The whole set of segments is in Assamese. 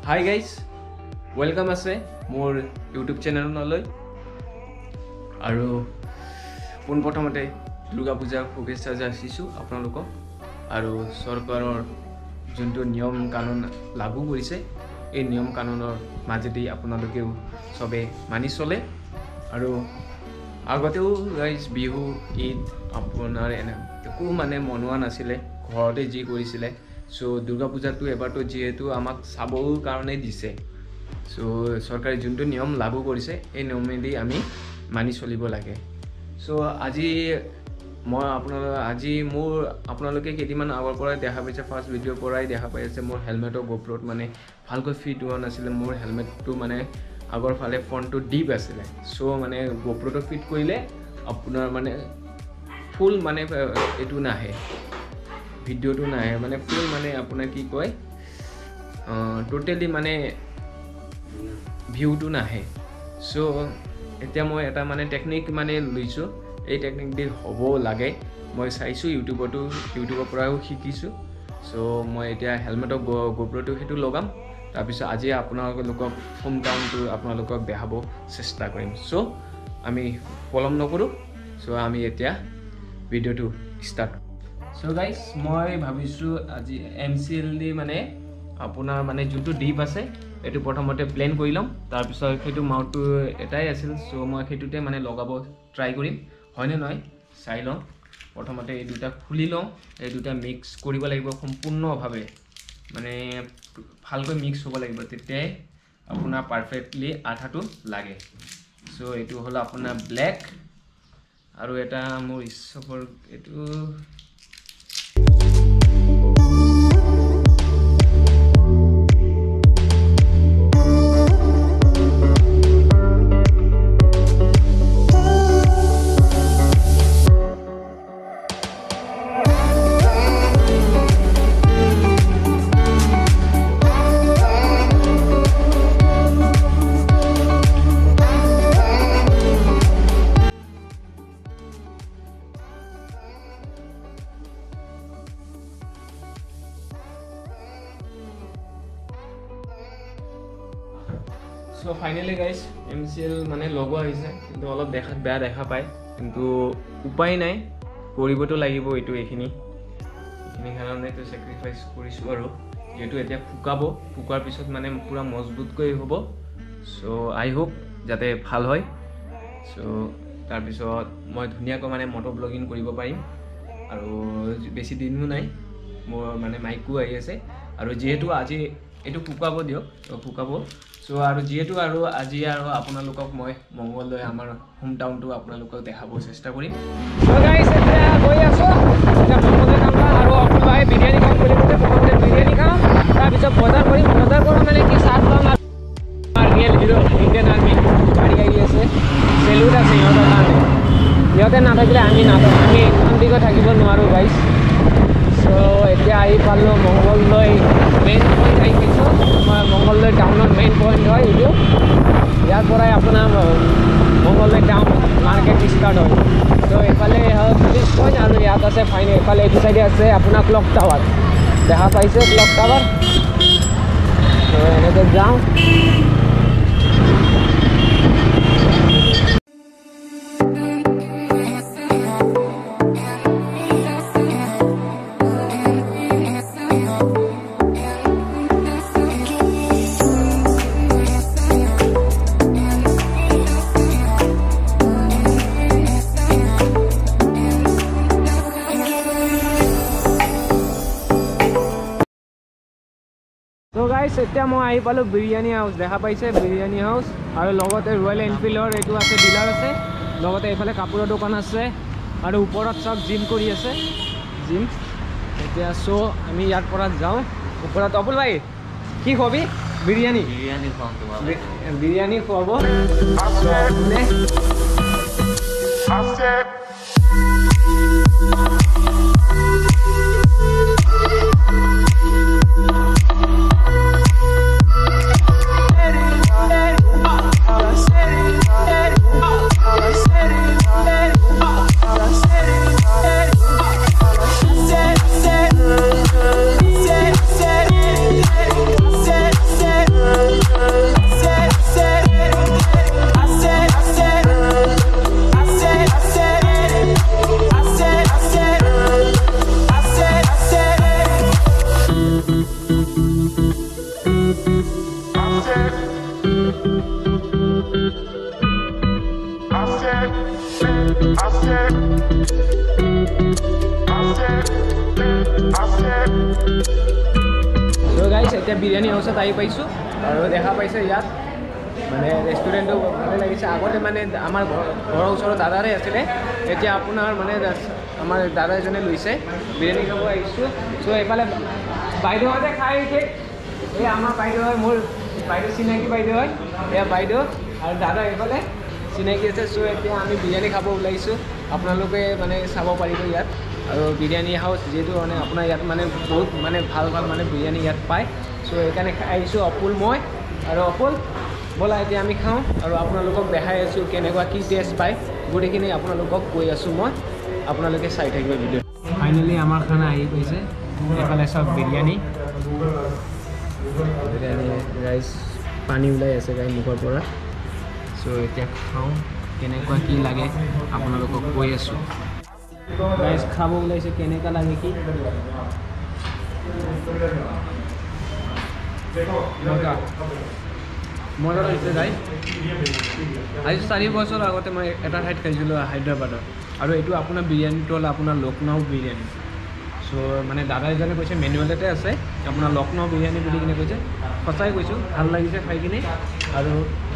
हाई गाइज वेलकम आसे मोर यूट्यूब चेनेलলৈ আৰু পোনপ্ৰথমতে দুৰ্গা পূজাৰ শুভেচ্ছা যাচিছো আপোনালোকক আৰু চৰকাৰৰ যোনটো নিয়ম কানুন লাগু কৰিছে এই নিয়ম কানুনৰ মাজেদি আপোনালোকেও সবে মানি চলে আৰু আগতেও গাইজ বিহু ঈদ আপোনাৰ একো মানে মনোৱা নাছিলে ঘৰতে যি কৰিছিলে সো দুৰ্গা পূজাটো এবাৰটো যেহেতু আমাক চাবৰ কাৰণে দিছে সো চৰকাৰে যোনটো নিয়ম লাগু কৰিছে এই নিয়মেদি আমি মানি চলিব লাগে সো আজি মই আপোনালোকে কেইদিনমান আগৰ পৰাই দেখা পাইছে ফাৰ্ষ্ট ভিডিঅ' পৰাই দেখা পাই আছে মোৰ হেলমেটৰ গোপ্ৰত মানে ভালকৈ ফিট হোৱা নাছিলে মোৰ হেলমেটটো মানে আগৰ ফালে ফ্ৰণ্টটো ডিপ আছিলে সো মানে গোপ্ৰটো ফিট কৰিলে আপোনাৰ মানে ফুল মানে এটো নাহে ভিডিঅ'টো নাহে মানে ফুল মানে আপোনাৰ কি কয় টোটেলি মানে ভিউটো নাহে সো এতিয়া মই এটা মানে টেকনিক মানে লৈছো এই টেকনিক দি হ'ব লাগে মই চাইছো ইউটিউবৰ পৰাও শিকিছো সো মই এতিয়া হেলমেটৰ গোপ্ৰটো হেতু লগাম তাৰ পিছত আজি আপোনালোকক হোম টাউনটো আপোনালোকক দেখাব চেষ্টা কৰিম সো আমি পলম নকৰো সো আমি এতিয়া ভিডিঅ'টো ষ্টাৰ্ট সো গাইজ মই ভাবিছো আজি MCL দি মানে আপোনাৰ মানে যোনটো ডিপ আছে এটো প্ৰথমতে প্লেন কৰি লম তাৰ পিছত হেতু মাউথটো এটাই আছিল সো মই হেতুতে মানে লগাব ট্ৰাই কৰিম হয়নে নহয় চাই লওঁ প্ৰথমতে এই দুটা খুলি লওঁ এই দুটা মিক্স কৰিব লাগিব সম্পূৰ্ণভাৱে মানে ভালকৈ মিক্স হ'ব লাগিব তেতিয়াই আপোনাৰ পাৰফেক্টলি আঠাটো লাগে সো এটো হল আপোনাৰ ব্ল্যাক আৰু এটা মোৰ ইচ্ছাৰ এটো So finally guys MCL মানে লগো আহিছে কিন্তু অলপ দেখাত বেয়া দেখা পায় কিন্তু উপায় নাই কৰিবটো লাগিব এটো এখিনি কাৰণে তো স্যাক্ৰিফাইস কৰিছো আৰু যেটো এতিয়া ফুকাৰ পিছত মানে পুৰা মজবুত কৈ হ'ব সো আই হোপ যাতে ভাল হয় সো তাৰ পিছত মই ধুনিয়াকৈ মানে মটো ব্লগিং কৰিব পাৰিম আৰু বেছি দিনও নাই মোৰ মানে মাইকো আহি আছে আৰু যেহেতু আজি এটো ফুকাব দিও ফুকাব সো আৰু যেহেতু আৰু আজি আৰু আপোনালোকক মই মংগলদৈ আমাৰ হোম টাউনটো আপোনালোকক দেখাব চেষ্টা কৰিম সো গাইস এতিয়া গৈ আছো এটা মংগলদৈ কামলা আৰু আপোনালোকে বিৰিয়ানী খাম বুলি কৈছে প্ৰথমতে বিৰিয়ানী খাম তাৰ পিছত বজাৰ কৰিম বজাৰ কৰা মানে কি সাত লম আৰু ৰিয়েল হিৰো ইণ্ডিয়ান আৰ্মি গাড়ী আহি আছে সেলুট আছে ইহঁতৰ কাৰণে ইহঁতে নাথাকিলে আমি শান্তিকৈ থাকিব নোৱাৰো গাইস সো এতিয়া আহি পালো মংগলদৈ মেইন পইণ্ট আহি পাইছো আমাৰ মংগলদৈ টাউনৰ মেইন পইণ্ট হয় এইটো ইয়াৰ পৰাই আপোনাৰ মংগলদৈ টাউন মাৰ্কেট ষ্টাৰ্ট হয় তো এইফালে পুলিচ পইণ্ট আৰু ইয়াত আছে ফাইনেল এইফালে এইটো চাইডে আছে আপোনাৰ ক্লক টাৱাৰ দেখা পাইছে ক্লক টাৱাৰ তো এনেকৈ যাওঁ So guys এতিয়া মই আহি পালো বিৰিয়ানী হাউস দেখা পাইছে বিৰিয়ানী হাউস আৰু লগতে ৰয়েল এনফিল্ডৰ এটো আছে ডিলাৰ আছে লগতে এইফালে কাপোৰৰ দোকান আছে আৰু ওপৰত সব জিম কৰি আছে জিম এতিয়া সো আমি ইয়াৰ পৰা যাওঁ ওপৰত অপুল ভাই কি খবি বিৰিয়ানী খাওঁ তোমাৰ বিৰিয়ানী খুৱাব এতিয়া বিৰিয়ানী হাউচত আহি পাইছোঁ আৰু দেখা পাইছে ইয়াত মানে ৰেষ্টুৰেণ্টটো ভালে লাগিছে। আগতে মানে আমাৰ ঘৰৰ ওচৰত দাদাৰে আছিলে, এতিয়া আপোনাৰ মানে আমাৰ দাদা এজনে লৈছে। বিৰিয়ানী খাব আহিছোঁ। চ' এইফালে বাইদেউহঁতে খাই উঠে, এই আমাৰ বাইদেউ হয়, মোৰ বাইদেউ চিনাকি বাইদেউ হয়, এয়া বাইদেউ আৰু দাদা এইফালে চিনাকি আছে। চ' এতিয়া আমি বিৰিয়ানী খাব ওলাইছোঁ, আপোনালোকে মানে চাব পাৰিব ইয়াত। আৰু বিৰিয়ানী হাউচ যিহেতু মানে আপোনাৰ ইয়াত মানে বহুত মানে ভাল মানে বিৰিয়ানী ইয়াত পায়। চ' সেইকাৰণে আহিছোঁ অপুল মই আৰু অপুল, ব'লা এতিয়া আমি খাওঁ আৰু আপোনালোকক দেখাই আছোঁ কেনেকুৱা কি টেষ্ট পায়, গোটেইখিনি আপোনালোকক কৈ আছোঁ মই, আপোনালোকে চাই থাকিব ভিডিঅ'। ফাইনেলি আমাৰ খানা আহি গৈছে, এইফালে চব বিৰিয়ানী ৰাইচ, পানী ওলাই আছে গাই মুখৰ পৰা। চ' এতিয়া খাওঁ, কেনেকুৱা কি লাগে আপোনালোকক কৈ আছোঁ। ৰাইচ খাব ওলাইছে, কেনেকুৱা লাগে কি মজা লাগিছে গাইজ। আজি 4 বছৰ আগতে মই এটা ঠাইত খাইছিলোঁ হায়দৰাবাদত, আৰু এইটো আপোনাৰ বিৰিয়ানীটো হ'ল আপোনাৰ লক্ষ্ণৌ বিৰিয়ানী। চ' মানে দাদা এজনে কৈছে মেনুৱেলতে আছে আপোনাৰ লক্ষ্ণৌ বিৰিয়ানী বুলি কিনে কৈছে, সঁচাই কৈছোঁ ভাল লাগিছে খাই কিনে। আৰু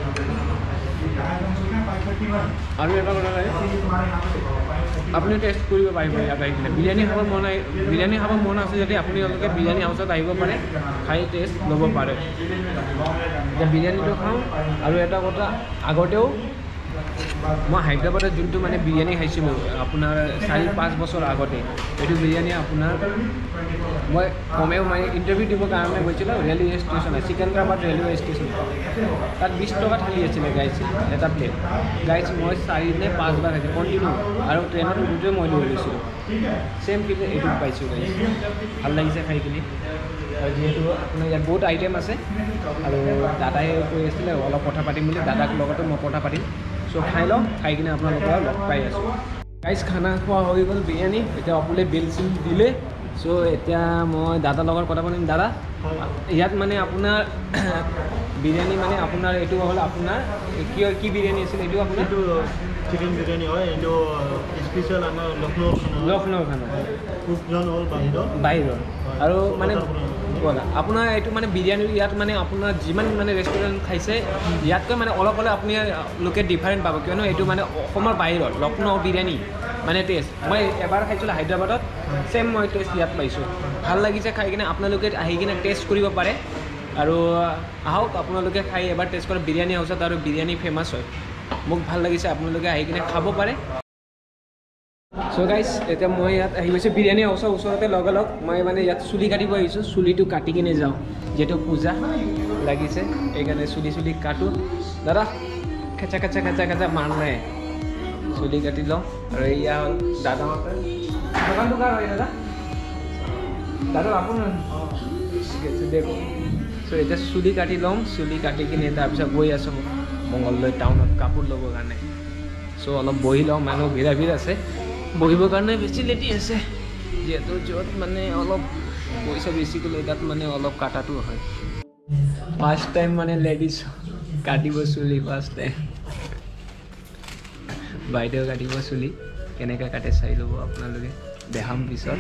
এটা কথা লাগে, আপুনি টেষ্ট কৰিব পাৰিব ইয়াত আহি কিনে। বিৰিয়ানী খাব মন আছে যদি আপোনালোকে বিৰিয়ানী হাউচত আহিব পাৰে, খাই টেষ্ট ল'ব পাৰে। এতিয়া বিৰিয়ানীটো খাওঁ। আৰু এটা কথা, আগতেও মই হায়দৰাবাদত যোনটো মানে বিৰিয়ানী খাইছিলোঁ আপোনাৰ 4-5 বছৰ আগতে, এইটো বিৰিয়ানী আপোনাৰ মই কমেও মানে ইণ্টাৰভিউ দিবৰ কাৰণে গৈছিলোঁ railway station, Secunderabad railway station, তাত 20 টকা থালি আছিলে গাইজ এটা প্লেট। গাইজ মই 4 নে 5 বাৰ খাইছোঁ কণ্টিনিউ, আৰু ট্ৰেইনত উঠোঁতে মই লৈ লৈছিলোঁ। ছেম ফিল এইটোত পাইছোঁ গাইজ, ভাল লাগিছে খাই কিনে। আৰু যিহেতু আপোনাৰ ইয়াত বহুত আইটেম আছে, আৰু দাদাই কৈ আছিলে অলপ কথা পাতিম বুলি, দাদাক লগতো মই কথা পাতিম। চ' খাই লওঁ, খাই কিনে আপোনালোকক লগ পাই আছোঁ। গাইজ খানা খোৱা হৈ গ'ল বিৰিয়ানী, এতিয়া অপুলে বিল চিল দিলে। চ' এতিয়া মই দাদাৰ লগত কথা পাতিম। দাদা, ইয়াত মানে আপোনাৰ বিৰিয়ানী মানে আপোনাৰ এইটো হ'ল আপোনাৰ কি বিৰিয়ানী আছিল এইটো আপোনাৰ? চিকেন বিৰিয়ানী হয়, এইটো স্পেচিয়েল আমাৰ লক্ষ্ণৌ খানা কুকজন হ'ল বাহিৰৰ। আৰু মানে আপোনাৰ এইটো মানে বিৰিয়ানী ইয়াত মানে আপোনাৰ যিমান মানে ৰেষ্টুৰেণ্ট খাইছে ইয়াতকৈ মানে অলপ আপোনালোকে ডিফাৰেণ্ট পাব, কিয়নো এইটো মানে অসমৰ বাহিৰত লক্ষ্ণৌ বিৰিয়ানী মানে টেষ্ট। মই এবাৰ খাইছিলোঁ হায়দৰাবাদত, ছেম মই টেষ্ট ইয়াত পাইছোঁ, ভাল লাগিছে খাই কিনে। আপোনালোকে আহি কিনে টেষ্ট কৰিব পাৰে, আৰু আহক আপোনালোকে খাই এবাৰ টেষ্ট কৰক বিৰিয়ানী হাউচত, আৰু বিৰিয়ানী ফেমাছ হয়, মোক ভাল লাগিছে, আপোনালোকে আহি কিনে খাব পাৰে। চ' গাইজ এতিয়া মই ইয়াত আহি গৈছোঁ বিৰিয়ানী হাউচৰ ওচৰতে, লগালগ মই মানে ইয়াত চুলি কাটিব আহিছোঁ, চুলিটো কাটি কিনে যাওঁ, যিহেতু পূজা লাগিছে সেইকাৰণে চুলি কাটো। দাদা খেচা মাৰ নাই, চুলি কাটি লওঁ। আৰু এয়া হ'ল দাদাহঁতে, দোকানটো কাৰ হয় দাদা আপোনাৰ? ঠিক আছে দেখো। চ' এতিয়া চুলি কাটি ল'ম, চুলি কাটি কিনে তাৰপিছত গৈ আছোঁ মংগলদৈ টাউনত কাপোৰ ল'বৰ কাৰণে। চ' অলপ বহি লওঁ, মানুহ ভিৰ আছে, বহিবৰ কাৰণে ফেচিলিটি আছে, যিহেতু য'ত মানে অলপ পইচা বেছিকৈ লৈ তাত মানে অলপ কাটাটো হয়। ফাৰ্ষ্ট টাইম মানে লেডিজ কাটিব চুলি, ফাৰ্ষ্ট টাইম বাইদেউ কাটিব চুলি, কেনেকৈ কাটে চাই ল'ব আপোনালোকে, দেখাম পিছত।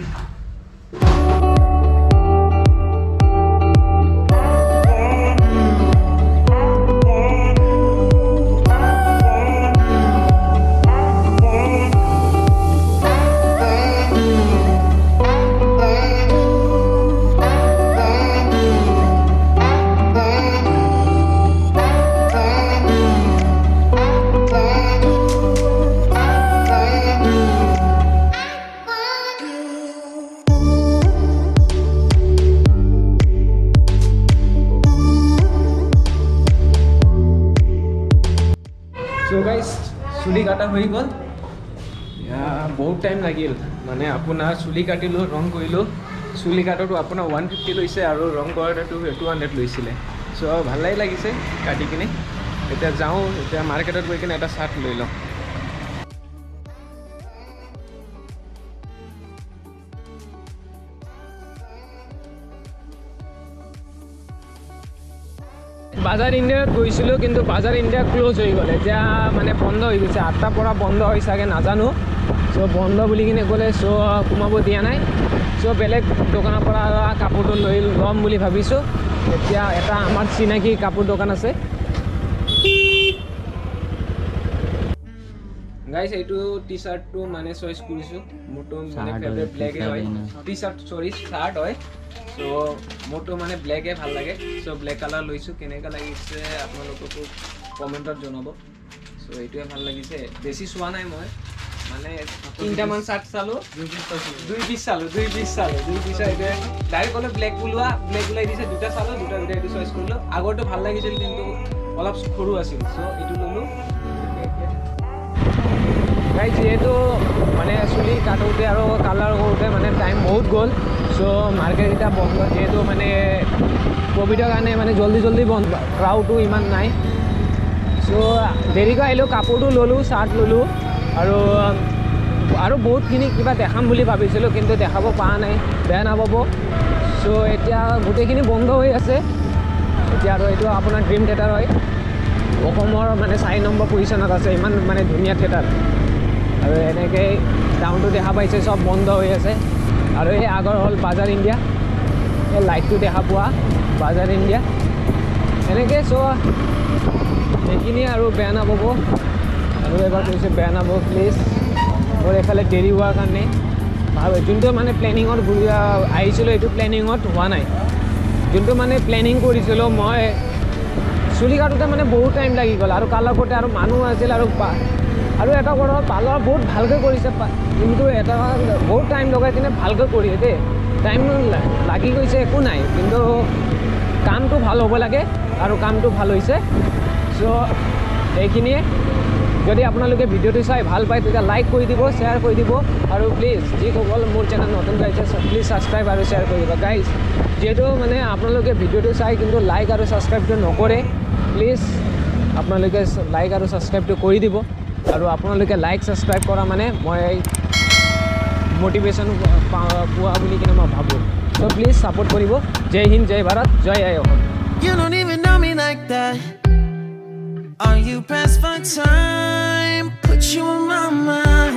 চ' গাইজ চুলি কাটা হৈ গ'ল, বহুত টাইম লাগিল মানে আপোনাৰ চুলি কাটিলোঁ, ৰং কৰিলোঁ। চুলি কাটোতো আপোনাৰ 150 লৈছে, আৰু ৰং কৰোঁতেতো 200 লৈছিলে। চ' ভালেই লাগিছে কাটি কিনে। এতিয়া যাওঁ, এতিয়া মাৰ্কেটত গৈ কিনে এটা চাৰ্ট লৈ লওঁ। বাজাৰ ইণ্ডিয়াত গৈছিলোঁ, কিন্তু বাজাৰ ইণ্ডিয়া ক্ল'জ হৈ গ'ল, এতিয়া মানে বন্ধ হৈ গৈছে, 8টাৰ পৰা বন্ধ হৈ চাগে নাজানো। চ' বন্ধ বুলি কিনে ক'লে, চ' সোমাব দিয়া নাই। চ' বেলেগ দোকানৰ পৰা কাপোৰটো ল'ম বুলি ভাবিছোঁ। এতিয়া এটা আমাৰ চিনাকি কাপোৰ দোকান আছে গাইস এইটো টি-শাৰ্টটো মানে চইচ কৰিছো মোৰটো মানে ফেভাৰিট ব্লেক হয় টি-শাৰ্ট সৰি শাৰ্ট হয় সো মোৰটো মানে ব্লেক ভাল লাগে সো ব্লেক কালাৰ লৈছো কেনেকা লাগিছে আপোনালোককো কমেন্টত জনাব সো এইটোৱে ভাল লাগিছে বেছি চোৱা নাই মই মানে তিনটা মান শার্ট চালো দুই পিস চালো এটা ডাইরেক্ট হলে ব্ল্যাক বুলাই দিছে দুটা চালো দুটা এটো চয়েস করলো আগৰটো ভাল লাগিছিল কিন্তু অলপ সৰু আছিল সো এটো ললো গাইজ যেহেতু মানে চুলি কাটোতে আৰু কালাৰ কৰোতে মানে টাইম বহুত গ'ল সো মাৰ্কেট এটা বন্ধ যেহেতু মানে কোভিডৰ কাৰণে মানে জলদি বন্ধ ক্ৰাউডটো ইমান নাই সো দেৰিকৈ আহিলো কাপোৰটো ললো শার্ট ললো আৰু বহুতখিনি কিবা দেখাম বুলি ভাবিছিলোঁ কিন্তু দেখাব পৰা নাই বেয়া নাপাব সো এতিয়া গোটেইখিনি বন্ধ হৈ আছে এতিয়া আৰু এইটো আপোনাৰ ড্ৰিম থিয়েটাৰ হয় অসমৰ মানে 4 নম্বৰ পজিশ্যনত আছে ইমান মানে ধুনীয়া থিয়েটাৰ আৰু এনেকৈ টাউনটো দেখা পাইছে চব বন্ধ হৈ আছে আৰু এই আগৰ হ'ল বাজাৰ ইণ্ডিয়া এই লাইটটো দেখা পোৱা বাজাৰ ইণ্ডিয়া এনেকৈ চ' এইখিনি আৰু বেয়া নাপাব আৰু এবাৰ কৈছে বেয়া নাপাব প্লিজ মোৰ এইফালে দেৰি হোৱাৰ কাৰণে ভাবে যোনটো মানে প্লেনিঙত আহিছিলোঁ এইটো প্লেনিঙত হোৱা নাই যোনটো মানে প্লেনিং কৰিছিলোঁ মই চুলি কাটোতে মানে বহুত টাইম লাগি গ'ল আৰু কালাৰ কৰোঁতে আৰু মানুহ আছিল আৰু এটা কথা পাৰ্লাৰ বহুত ভালকৈ কৰিছে কিন্তু এটা বহুত টাইম লগাই কিনে ভালকৈ কৰিছে দেই টাইম লাগি গৈছে একো নাই কিন্তু কামটো ভাল হ'ব লাগে আৰু কামটো ভাল হৈছে চ' এইখিনিয়ে যদি আপোনালোকে ভিডিঅ'টো চাই ভাল পায় তেতিয়া লাইক কৰি দিব শ্বেয়াৰ কৰি দিব আৰু প্লিজ যিসকল মোৰ চেনেল নতুন গাইছে প্লিজ ছাবস্ক্ৰাইব আৰু শ্বেয়াৰ কৰি দিব গাইজ যিহেতু মানে আপোনালোকে ভিডিঅ'টো চাই কিন্তু লাইক আৰু ছাবস্ক্ৰাইবটো নকৰে প্লিজ আপোনালোকে লাইক আৰু ছাবস্ক্ৰাইবটো কৰি দিব আৰু আপোনালোকে লাইক ছাবস্ক্ৰাইব কৰা মানে মই মটিভেশ্যন পোৱা বুলি কিনে মই ভাবোঁ চ' প্লিজ ছাপোৰ্ট কৰিব জয় হিন্দ জয় ভাৰত জয় আই Assam You don't even know me like that. Are you pressed for time? Put you on my mind.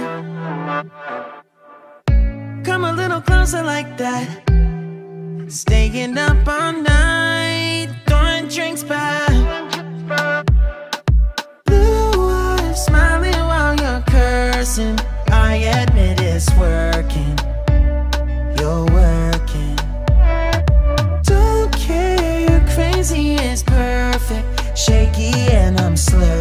Come a little closer like that. Staying up all night, throwing drinks back. Blue eyes smiling while you're cursing. I admit it's working. You're working. Don't care, you're crazy, it's perfect. Shaky and I'm slurring.